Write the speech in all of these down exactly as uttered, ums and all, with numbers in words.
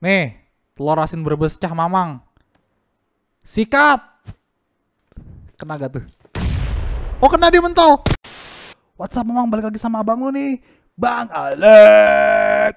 Nih, telur asin Brebes Cah Mamang. Sikat. Kena gak tuh? Oh, kena dia mentol. What's up Mamang, balik lagi sama abang lu nih, Bang Alek.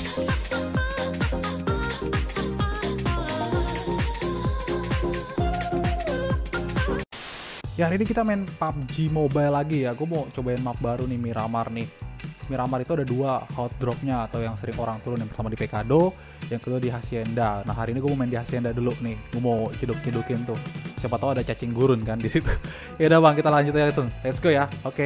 Ya, hari ini kita main P U B G Mobile lagi ya. Gue mau cobain map baru nih, Miramar nih. Miramar itu ada dua hot dropnya atau yang sering orang turun. Yang pertama di Pecado, yang kedua di Hacienda. Nah, hari ini gue mau main di Hacienda dulu nih. Gue mau ciduk-cidukin tuh. Siapa tahu ada cacing gurun kan di situ. Ya udah Bang, kita lanjut aja langsung. Let's go ya. Oke. Okay.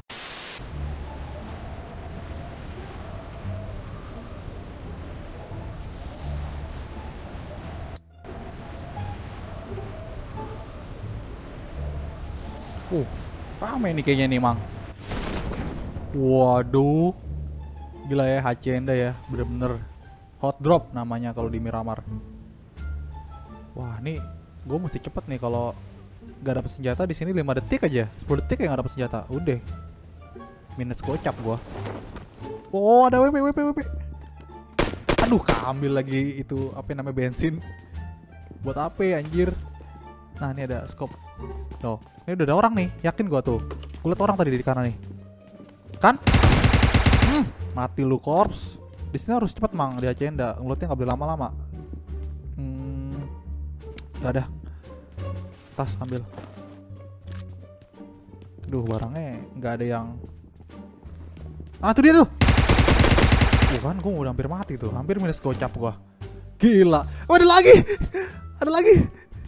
Uh, rame nih kayaknya nih, Mang. Waduh. Gila ya, Hacienda ya. Bener-bener hot drop namanya kalau di Miramar. Wah, nih gue mesti cepet nih kalau gak dapet senjata di sini lima detik aja. sepuluh detik ya gak dapet senjata. Udah. Minus gocap gua. Oh, ada W P W P W P. Aduh, keambil lagi itu apa namanya, bensin. Buat apa ya, anjir. Nah, ini ada scope. Tuh, ini udah ada orang nih, yakin gua tuh. Gua liat orang tadi di kanan nih. Kan? Hmm, mati lu korps. Di sini harus cepet Mang, di Hacienda. Ngelutnya nggak boleh lama-lama. Hmm, gak ada. Tas ambil. Aduh, barangnya nggak ada yang. Ah, tuh dia tuh. Bukan, gua udah hampir mati tuh. Hampir minus gocap gua. Gila. Oh, ada lagi. Ada lagi.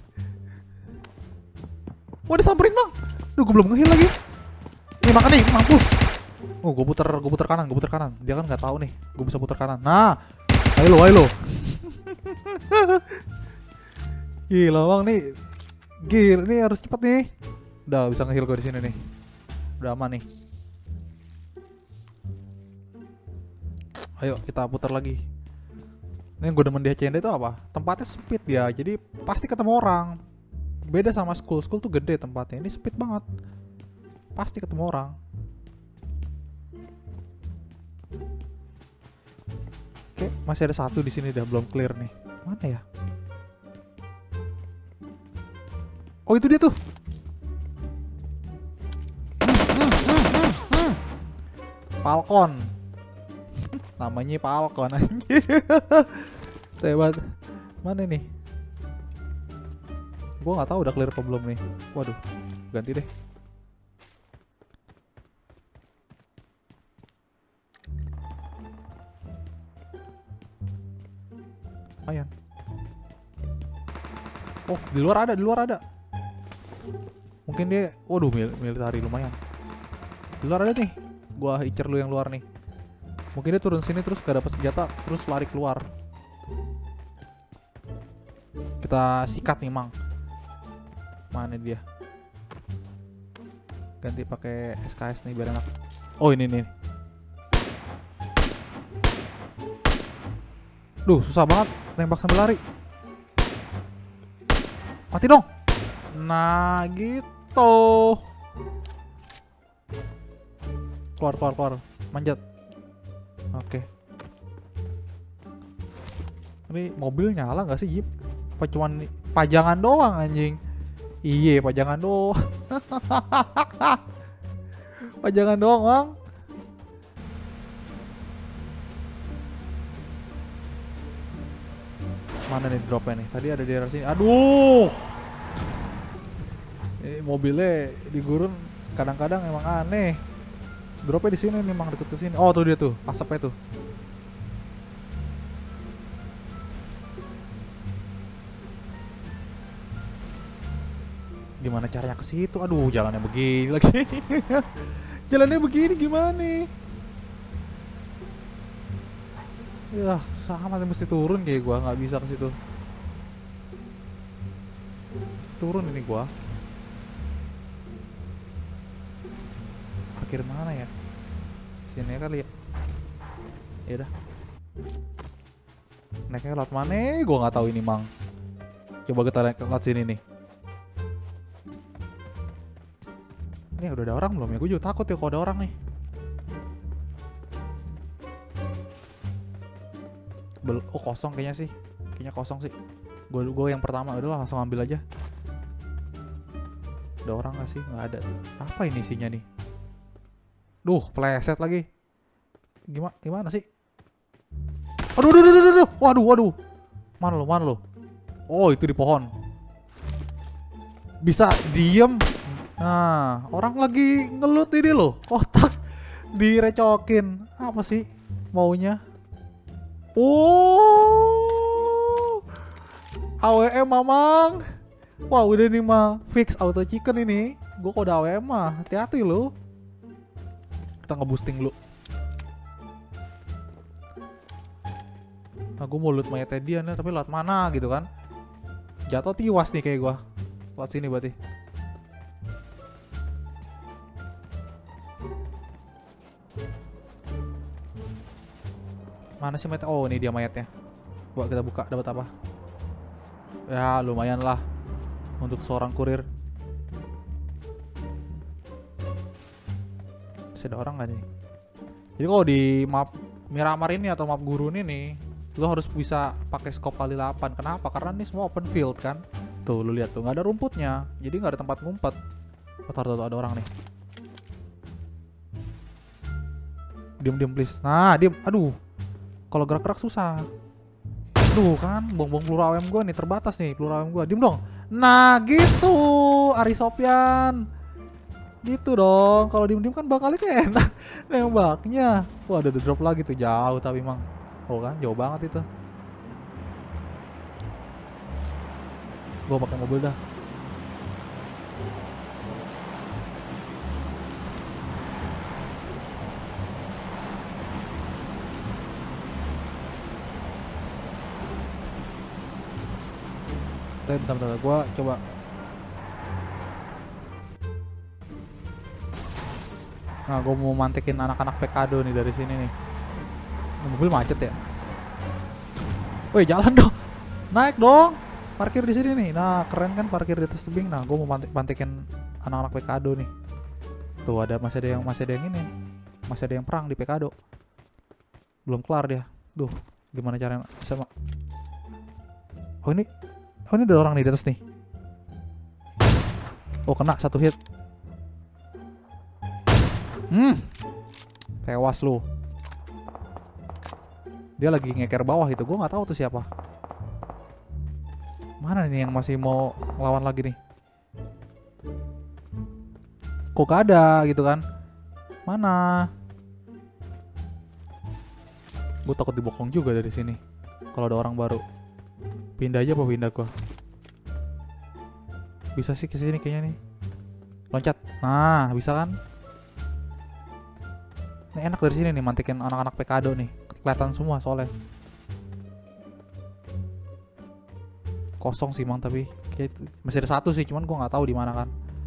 Wah, disamperin Bang. Duh, gue belum nge-heal lagi. Nih, makan nih, mampus. Oh, gue puter, gue puter kanan, gue puter kanan. Dia kan nggak tahu nih, gue bisa puter kanan. Nah, ayo lo, ayo lo. Gila Bang nih. Gila, ini harus cepet nih. Udah bisa nge-heal gue di sini nih. Udah aman nih. Ayo kita putar lagi. Ini yang gue demen di Hacienda itu apa? Tempatnya sempit dia, jadi pasti ketemu orang. Beda sama school, school tuh gede tempatnya. Ini sempit banget. Pasti ketemu orang. Oke, masih ada satu di sini dah belum clear nih. Mana ya? Oh, itu dia tuh. Hmm, hmm, hmm, hmm. Falcon. Namanya Falcon anjir. Hebat. Mana nih? Gue nggak tahu udah clear apa belum nih. Waduh, ganti deh. Lumayan. Oh, di luar ada, di luar ada. Mungkin dia, waduh, mil military lumayan. Di luar ada nih. Gua incer lu yang luar nih. Mungkin dia turun sini terus gak dapet senjata, terus lari keluar. Kita sikat nih, Mang. Mana dia? Ganti pakai S K S nih biar enak. Oh, ini nih. Duh, susah banget nembak sambil lari. Mati dong. Nah, gitu. Keluar, keluar, keluar. Manjat. Oke. Ini mobil nyala nggak sih, Jeep? Apa cuman pajangan doang anjing? Iya, pajangan doang. Pajangan doang, Bang. Mana nih dropnya nih? Tadi ada di daerah sini. Aduh. Ini mobilnya di gurun kadang-kadang emang aneh. Dropnya di sini nih, Mang, deket ke sini. Oh, tuh dia tuh, asapnya tuh. Gimana caranya ke situ? Aduh, jalannya begini lagi. Jalannya begini gimana? Ya, sama mesti turun kayak gua, nggak bisa ke situ. Mesti turun ini gua. Parkir mana ya? Sini kali ya. Ya udah. Naiknya lewat mana? Gua nggak tahu ini, Mang. Coba kita naik lewat sini nih. Ini udah ada orang belum ya? Gue juga takut ya kalau ada orang nih. Bel oh kosong kayaknya sih. Kayaknya kosong sih. Gue gue yang pertama udah langsung ambil aja. Ada orang gak sih? Nggak ada. Apa ini isinya nih? Duh, pleset lagi. Gimana gimana sih? Aduh, aduh, aduh, aduh, waduh, waduh. Mana lo, mana lo? Oh, itu di pohon. Bisa diem. Nah, orang lagi ngelut ini loh. Kotak direcokin. Apa sih maunya? Oh, A W M mamang. Wah, udah nih mah fix auto chicken ini. Gue kode A W M mah, hati-hati lo. Kita nge-boosting lu. Nah, gue mau loot mayatnya dia nih, tapi lewat mana gitu kan? Jatuh tiwas nih kayak gue. Lewat sini berarti. Mana sih mayatnya? Oh, ini dia mayatnya. Coba kita buka, dapat apa? Ya, lumayan lah untuk seorang kurir. Masih ada orang gak nih? Jadi kalau di map Miramar ini atau map Gurun ini, lo harus bisa pakai scope kali delapan. Kenapa? Karena ini semua open field kan. Tuh, lu lihat tuh, nggak ada rumputnya. Jadi nggak ada tempat ngumpet. Oh, taruh, taruh, ada orang nih. Diam, diam please. Nah, diam. Aduh. Kalau gerak-gerak susah. Aduh kan, bong-bong peluru A W M gue nih terbatas nih, peluru A W M gue. Diam dong. Nah, gitu. Ari Sopyan. Gitu dong. Kalau diem-diem kan bakal kayak enak nembaknya. Wah, ada drop lagi tuh jauh tapi emang. Oh kan, jauh banget itu. Gue pakai mobil dah. Bentar, bentar, gue coba. Nah, gue mau mantekin anak-anak Pekado nih dari sini nih. Mobil macet ya. Woi, jalan dong. Naik dong. Parkir di sini nih. Nah, keren kan parkir di atas tebing. Nah, gue mau mantek mantekin anak-anak Pekado nih. Tuh ada masih ada yang masih ada yang ini. Masih ada yang perang di Pekado. Belum kelar dia. Duh, gimana caranya bisa mak? Oh ini, oh ini ada orang nih di atas nih. Oh kena satu hit. Hmm, tewas lu. Dia lagi ngeker bawah itu, gue nggak tahu tuh siapa. Mana nih yang masih mau lawan lagi nih? Kok gak ada gitu kan? Mana? Gue takut dibokong juga dari sini. Kalau ada orang baru, pindah aja apa pindah gue? Bisa sih ke sini kayaknya nih. Loncat. Nah, bisa kan? Ini enak dari sini nih mantekin anak-anak Pekado nih. Kelihatan semua soalnya. Kosong sih mang tapi kayak itu. Masih ada satu sih, cuman gua nggak tahu di mana kan.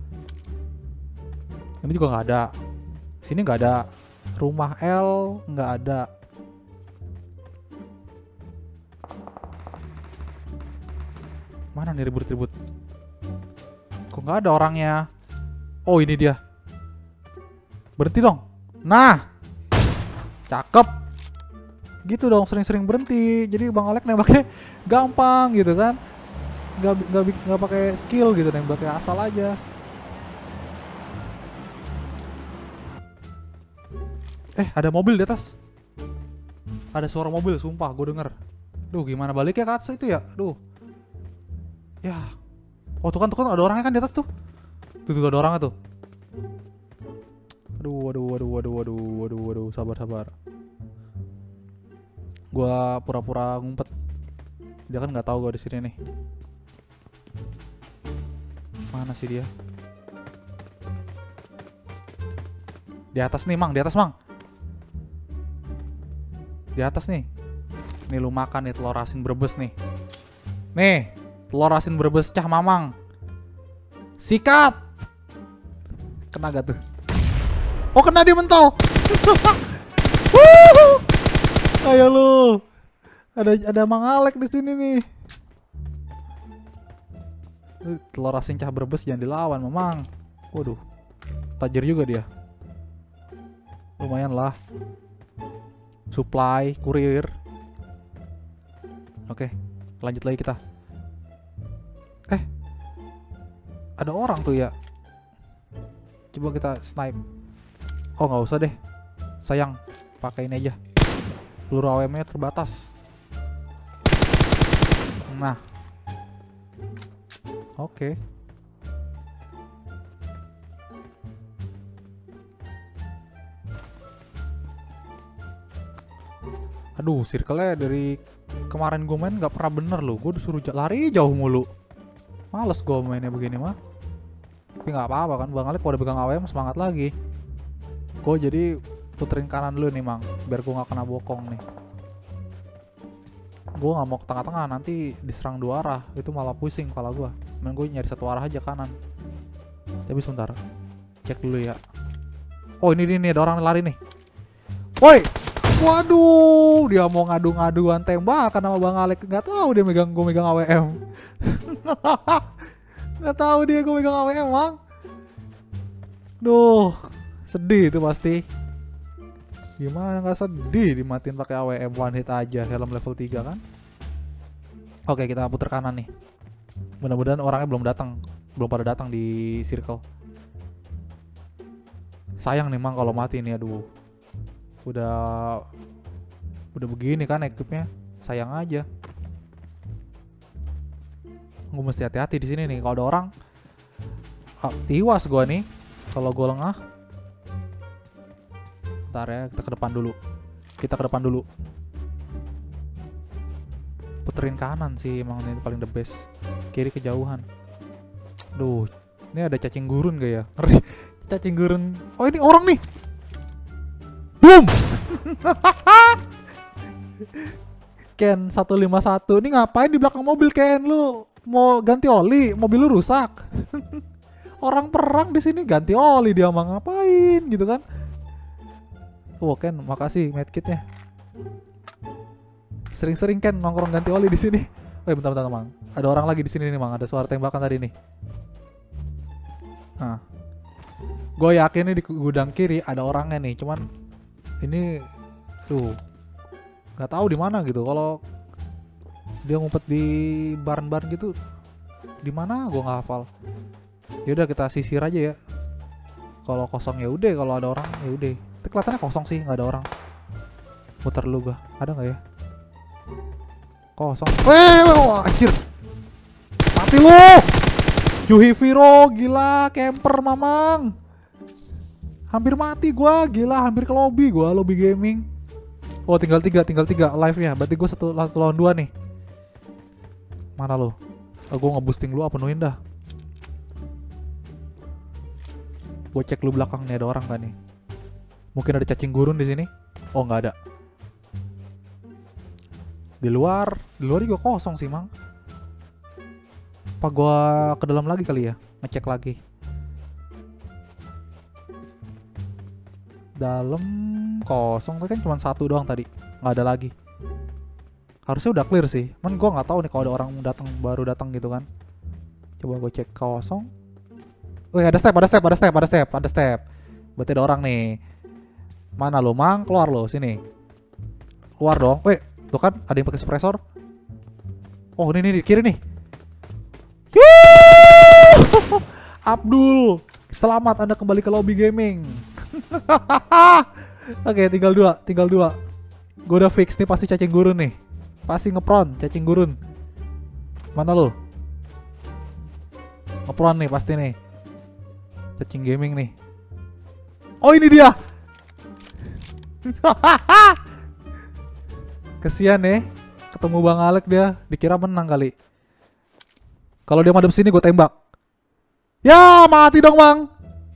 Ini juga nggak ada. Sini nggak ada. Rumah L nggak ada. Mana nih ribut-ribut? Kok nggak ada orangnya? Oh ini dia. Berhenti dong. Nah, cakep. Gitu dong, sering-sering berhenti. Jadi Bang Alek nembaknya gampang gitu kan. Nggak nggak nggak pakai skill gitu, nembaknya asal aja. Eh, ada mobil di atas. Ada suara mobil, sumpah gue denger. Duh, gimana baliknya ke atas itu ya? Duh. Ya. Oh, tuh kan, tuh kan ada orangnya kan di atas tuh. Tuh, tuh ada orangnya tuh. Aduh, waduh, waduh, waduh, waduh, waduh, waduh, sabar, sabar. Gua pura-pura ngumpet. Dia kan nggak tahu gua di sini nih. Mana sih dia? Di atas nih, Mang, di atas, Mang. Di atas nih. Nih lu makan nih telur asin Brebes nih. Nih, telur asin Brebes cah Mamang. Sikat. Kena gak tuh? Oh, kena dia mentol. Ayo lu. Ada ada Mang Alek di sini nih. Telur asin cah Brebes jangan dilawan, Mamang. Waduh. Tajir juga dia. Lumayan lah. Supply, kurir. Oke, lanjut lagi kita. Eh, ada orang tuh ya. Coba kita snipe. Oh nggak usah deh, sayang, pakai ini aja. Peluru A W M-nya terbatas. Nah, oke. Aduh, circle-nya dari kemarin gue main nggak pernah bener loh. Gue disuruh lari jauh mulu. Males gue mainnya begini mah. Tapi nggak apa-apa kan, Bang Alek kalau udah pegang A W M semangat lagi. Gue jadi puterin kanan dulu nih Mang, biar gue nggak kena bokong nih. Gue nggak mau ke tengah-tengah, nanti diserang dua arah, itu malah pusing kepala gue. Main gue nyari satu arah aja kanan. Tapi sebentar, cek dulu ya. Oh ini nih, ada orang lari nih. Woi, waduh, dia mau ngadu-ngaduan tembakan sama Bang Alek. Nggak tahu dia megang gue megang A W M. Nggak tahu dia gue megang A W M Bang. Duh, sedih itu pasti. Gimana nggak sedih dimatiin pakai A W M one hit aja, helm level tiga kan? Oke, kita putar kanan nih. Mudah-mudahan orangnya belum datang, belum pada datang di circle. Sayang nih Mang kalau mati nih, aduh. Udah udah begini kan equipnya, sayang aja. Gue mesti hati-hati di sini nih, kalau ada orang ah, tiwas gue nih kalau gue lengah. Ntar ya, kita ke depan dulu. Kita ke depan dulu. Puterin kanan sih, emang ini paling the best. Kiri kejauhan. Duh, ini ada cacing gurun gak ya? Ngeri. Cacing gurun. Oh ini orang nih. Boom. Ken seratus lima puluh satu. Ini ngapain di belakang mobil Ken? Lu mau ganti oli? Mobil lu rusak. Orang perang di sini ganti oli, dia mau ngapain gitu kan? Oh Ken, makasih medkitnya. Sering-sering Ken nongkrong ganti oli di sini. Oh bentar-bentar Mang, ada orang lagi di sini nih Mang. Ada suara tembakan tadi nih. Nah, gue yakin nih di gudang kiri ada orangnya nih. Cuman ini tuh nggak tahu di mana gitu. Kalau dia ngumpet di barn-barn gitu, di mana gue nggak hafal. Yaudah kita sisir aja ya. Kalau kosong ya udah, kalau ada orang ya udah. Tapi kelihatannya kosong sih, nggak ada orang. Muter dulu gua, ada nggak ya? Kosong. Eh, wah, anjir. Mati lu. Yuhiviro, gila, camper mamang. Hampir mati gua, gila, hampir ke lobby gua, lobby gaming. Oh, tinggal tiga, tinggal tiga live-nya. Berarti gua satu, satu lawan dua nih. Mana lo? Oh, gua nge-boosting lu apa penuhin dah. Gua cek lu belakang nih, ada orang kan nih. Mungkin ada cacing gurun di sini. Oh nggak ada. Di luar, di luar juga kosong sih Mang. Apa gua ke dalam lagi kali ya? Ngecek lagi. Dalam kosong kan cuma satu doang tadi. Nggak ada lagi. Harusnya udah clear sih. Man gua nggak tahu nih kalau ada orang datang baru datang gitu kan. Coba gua cek kosong. Wih ada step, ada step, ada step, ada step, ada step. Berarti ada orang nih. Mana lo Mang? Keluar lo sini. Keluar dong. Weh, tuh kan ada yang pakai suppressor. Oh, ini nih di kiri nih. Abdul, selamat Anda kembali ke lobby gaming. Oke, tinggal dua, tinggal dua. Gue udah fix nih pasti cacing gurun nih. Pasti ngepron cacing gurun. Mana lo? Ngepron nih pasti nih. Cacing gaming nih. Oh, ini dia. Kesian nih, ketemu Bang Alek dia, dikira menang kali. Kalau dia madep sini gue tembak. Ya mati dong Bang.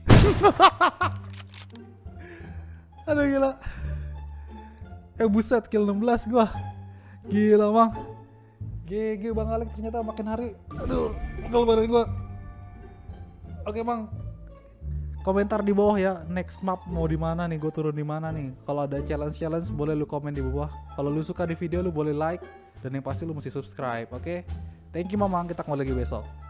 Aduh gila. Eh buset, kill enam belas gua. Gila Bang. G G Bang Alek ternyata makin hari. Aduh, pegel badan gua. Oke Bang, komentar di bawah ya, next map mau di mana nih, gue turun di mana nih. Kalau ada challenge challenge boleh lu komen di bawah. Kalau lu suka di video lu boleh like, dan yang pasti lu mesti subscribe. Oke, okay? Thank you Mamang, kita kembali lagi besok.